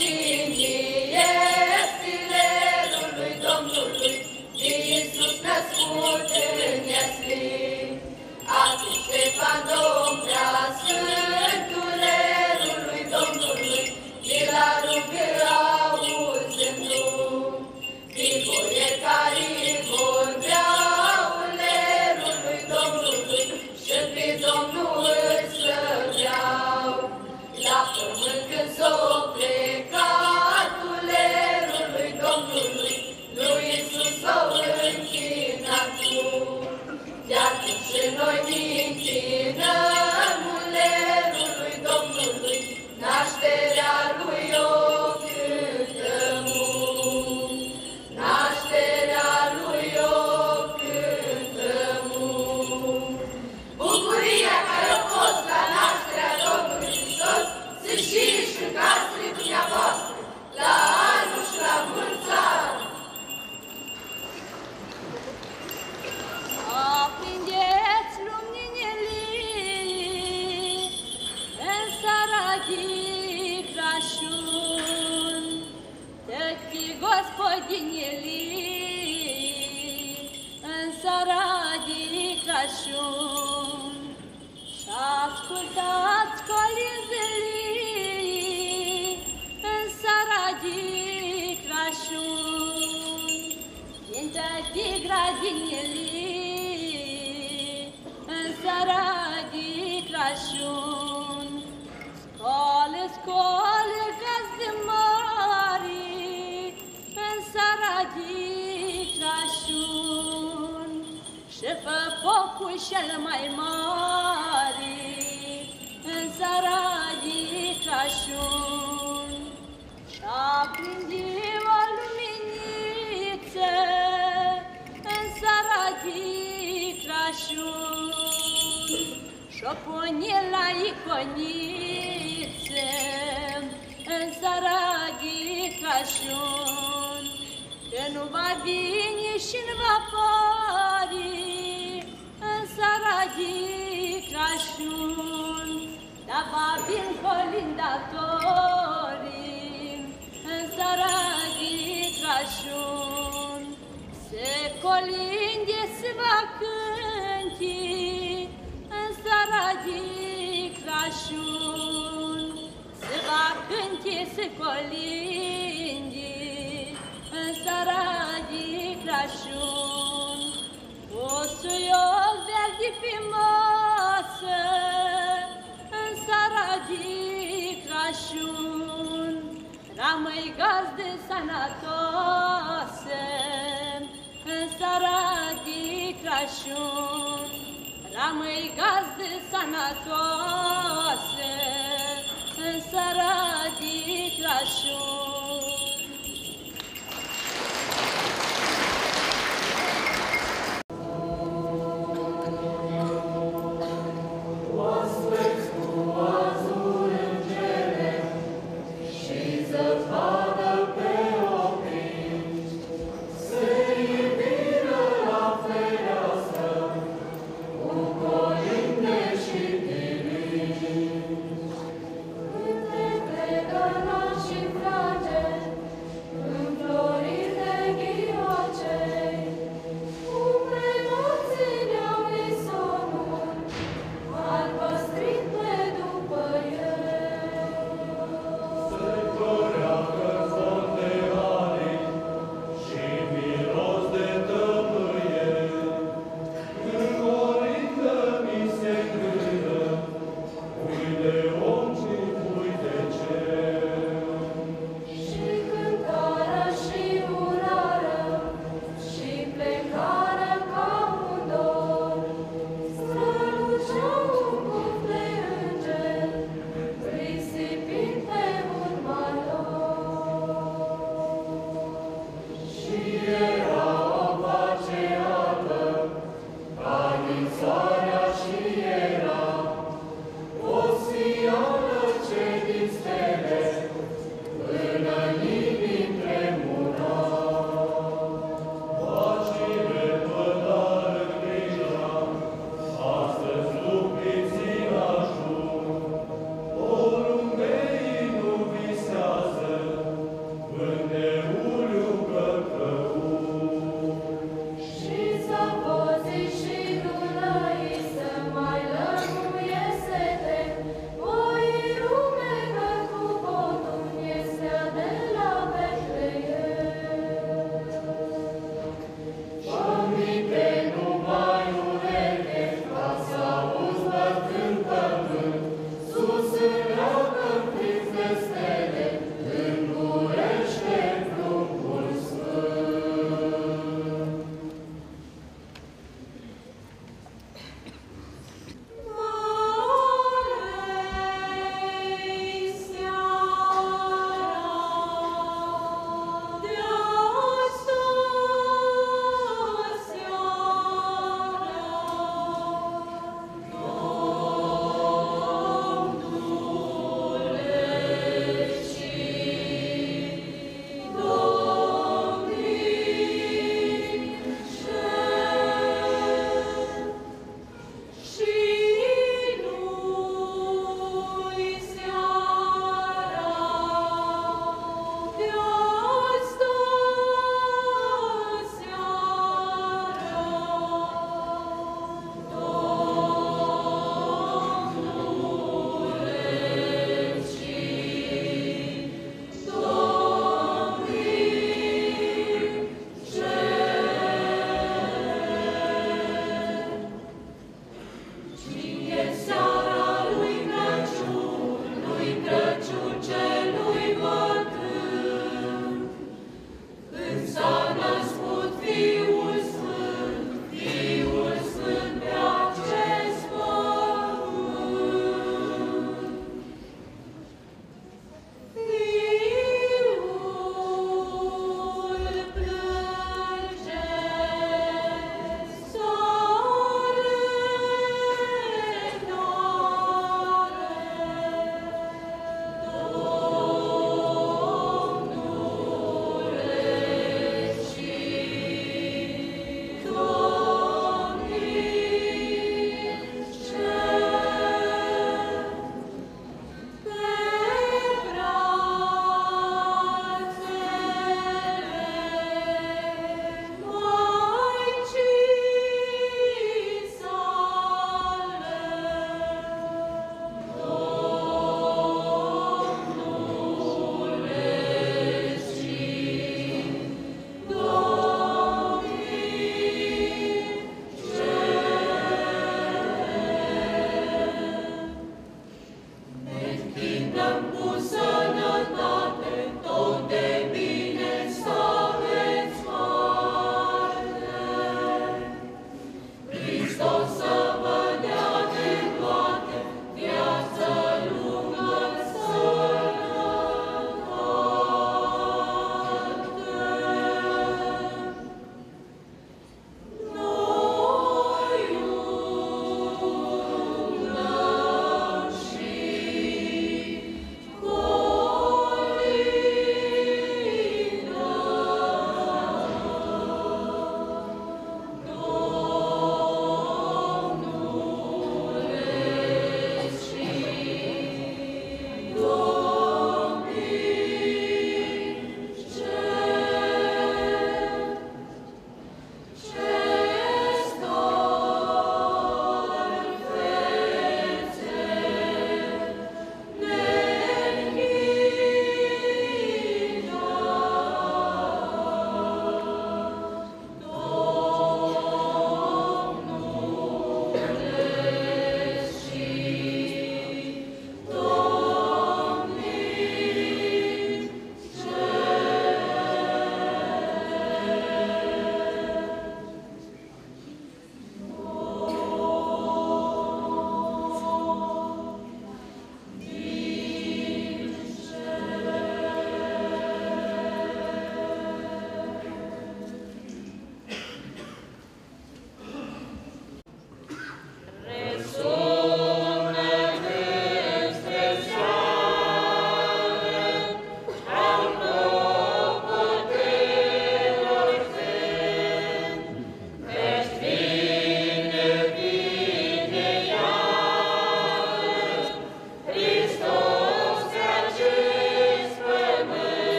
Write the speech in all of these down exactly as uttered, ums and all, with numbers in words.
Frage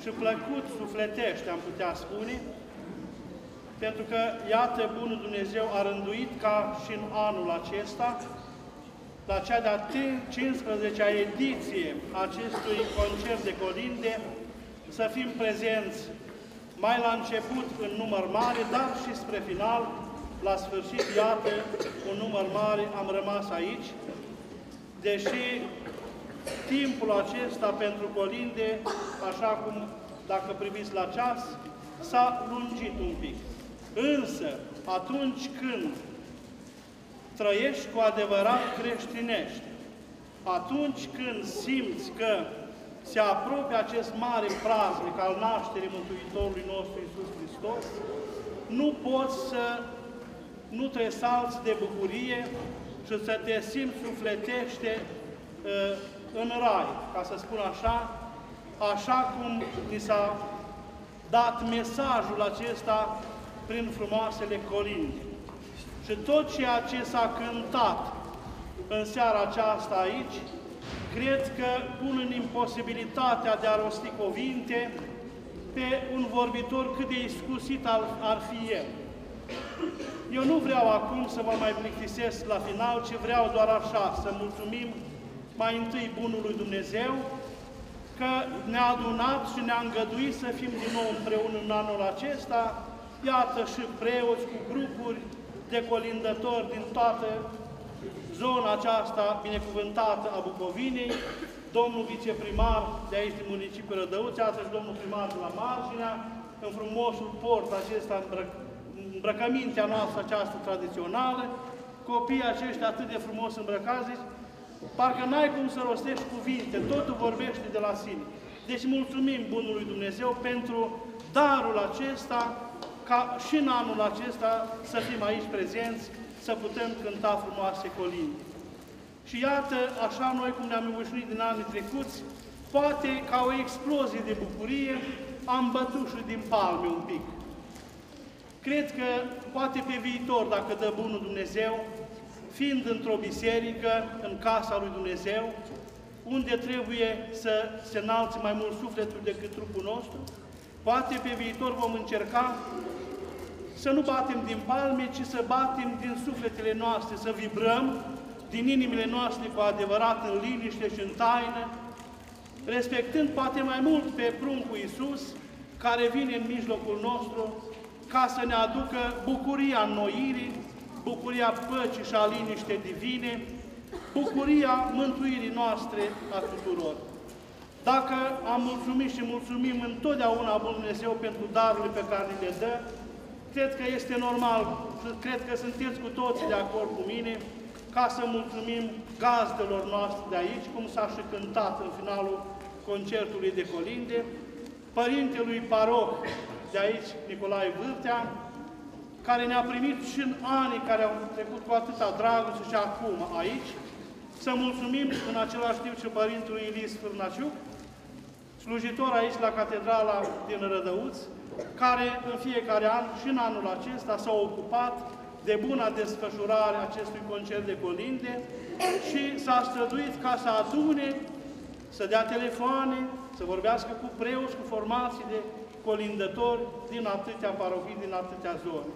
și plăcut sufletește, am putea spune, pentru că, iată, Bunul Dumnezeu a rânduit ca și în anul acesta, la cea de-a cincisprezecea ediție a acestui concert de colinde, să fim prezenți mai la început în număr mare, dar și spre final, la sfârșit, iată, un număr mare, am rămas aici, deși timpul acesta pentru colinde, așa cum, dacă priviți la ceas, s-a lungit un pic. Însă, atunci când trăiești cu adevărat creștinește, atunci când simți că se apropie acest mare praznic al nașterii Mântuitorului nostru Iisus Hristos, nu poți să nu te salți de bucurie și să te simți sufletește uh, în rai, ca să spun așa, așa cum ni s-a dat mesajul acesta prin frumoasele colinde. Și tot ceea ce s-a cântat în seara aceasta aici, cred că pun în imposibilitatea de a rosti cuvinte pe un vorbitor cât de iscusit ar, ar fi el. Eu nu vreau acum să vă mai plictisesc la final, ci vreau doar așa, să mulțumim mai întâi Bunului Dumnezeu că ne-a adunat și ne-a îngăduit să fim din nou împreună în anul acesta, iată și preoți cu grupuri de colindători din toată zona aceasta binecuvântată a Bucovinei, domnul viceprimar de aici din municipiul Rădăuți, astăzi domnul primar de la Marginea, în frumosul port acesta, îmbrăcămintea noastră aceasta tradițională, copiii aceștia atât de frumos îmbrăcați, parcă n-ai cum să rostești cuvinte, totul vorbește de la sine. Deci mulțumim Bunului Dumnezeu pentru darul acesta, ca și în anul acesta să fim aici prezenți, să putem cânta frumoase colinde. Și iată, așa noi cum ne-am obișnuit din anii trecuți, poate ca o explozie de bucurie am bătut și din palme un pic. Cred că poate pe viitor, dacă dă Bunul Dumnezeu, fiind într-o biserică, în casa lui Dumnezeu, unde trebuie să se înalțe mai mult sufletul decât trupul nostru, poate pe viitor vom încerca să nu batem din palme, ci să batem din sufletele noastre, să vibrăm din inimile noastre cu adevărat în liniște și în taină, respectând poate mai mult pe pruncul Iisus, care vine în mijlocul nostru, ca să ne aducă bucuria înnoirii, bucuria păcii și a liniște divine, bucuria mântuirii noastre a tuturor. Dacă am mulțumit și mulțumim întotdeauna Bunul Dumnezeu pentru darurile pe care ni le dă, cred că este normal, cred că sunteți cu toții de acord cu mine, ca să mulțumim gazdelor noastre de aici, cum s-a și cântat în finalul concertului de colinde, părintelui paroh de aici, Nicolae Vârtea, care ne-a primit și în anii care au trecut cu atâta dragoste și acum aici, să mulțumim în același timp și părintelui Ilis Fârnaciuc, slujitor aici la Catedrala din Rădăuți, care în fiecare an și în anul acesta s-a ocupat de buna desfășurare acestui concert de colinde și s-a străduit ca să adune, să dea telefoane, să vorbească cu preoți, cu formații de colindători din atâtea parohii, din atâtea zone.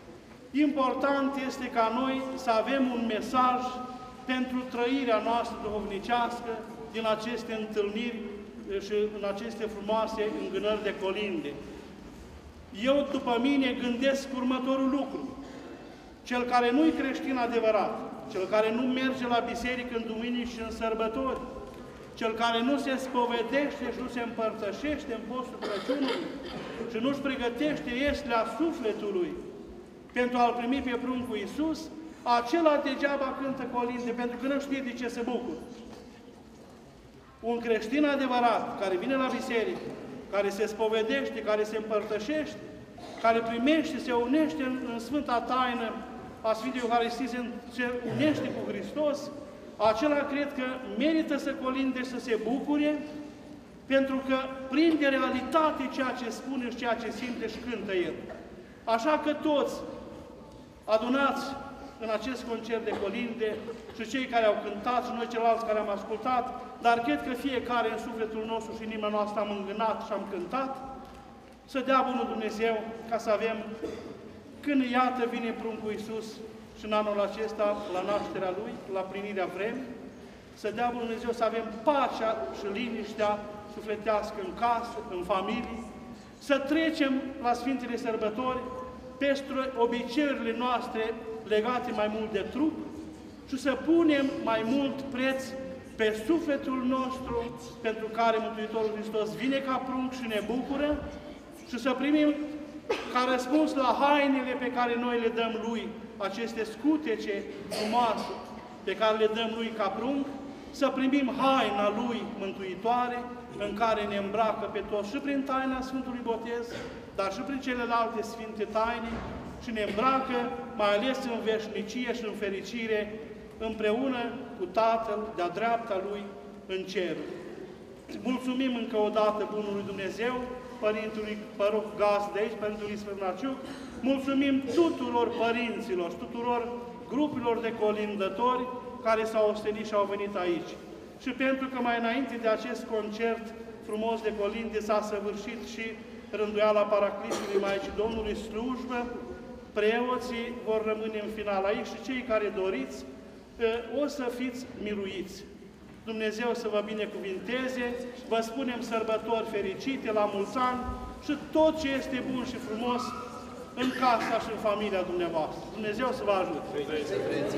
Important este ca noi să avem un mesaj pentru trăirea noastră duhovnicească din aceste întâlniri și în aceste frumoase îngânări de colinde. Eu, după mine, gândesc următorul lucru. Cel care nu-i creștin adevărat, cel care nu merge la biserică în duminici și în sărbători, cel care nu se spovedește și nu se împărtășește în postul Crăciunului și nu-și pregătește ieslea sufletului pentru a-L primi pe pruncul Iisus, acela degeaba cântă colinde, pentru că nu știe de ce se bucură. Un creștin adevărat, care vine la biserică, care se spovedește, care se împărtășește, care primește, se unește în, în Sfânta Taină a Sfintei Euharistii, se, se unește cu Hristos, acela cred că merită să colinde și să se bucure, pentru că prinde realitate ceea ce spune și ceea ce simte și cântă el. Așa că toți adunați în acest concert de colinde și cei care au cântat și noi ceilalți care am ascultat, dar cred că fiecare în sufletul nostru și în inima noastră am îngânat și am cântat, să dea Bunul Dumnezeu ca să avem, când iată vine pruncul Iisus și în anul acesta, la nașterea Lui, la plinirea vremii, să dea Bunul Dumnezeu să avem pacea și liniștea sufletească în casă, în familie, să trecem la Sfintele Sărbători peste obiceiurile noastre legate mai mult de trup și să punem mai mult preț pe sufletul nostru pentru care Mântuitorul Hristos vine ca prunc și ne bucură și să primim ca răspuns la hainele pe care noi le dăm Lui, aceste scutece frumoase pe care le dăm Lui ca prunc, să primim haina Lui mântuitoare, în care ne îmbracă pe toți și prin taina Sfântului Botez, dar și prin celelalte Sfinte Taine, și ne îmbracă, mai ales în veșnicie și în fericire, împreună cu Tatăl de-a dreapta Lui în cerul. Mulțumim încă o dată Bunului Dumnezeu, Părintului Păruc Gaz de aici, Părintului Sfârnaciuc, mulțumim tuturor părinților, tuturor grupilor de colindători care s-au ostenit și au venit aici. Și pentru că mai înainte de acest concert frumos de colinde s-a săvârșit și rânduiala Paraclisului Maicii Domnului slujbă, preoții vor rămâne în final aici și cei care doriți o să fiți miruiți. Dumnezeu să vă binecuvinteze, vă spunem sărbători fericite, la mulți ani și tot ce este bun și frumos în casa și în familia dumneavoastră. Dumnezeu să vă ajute!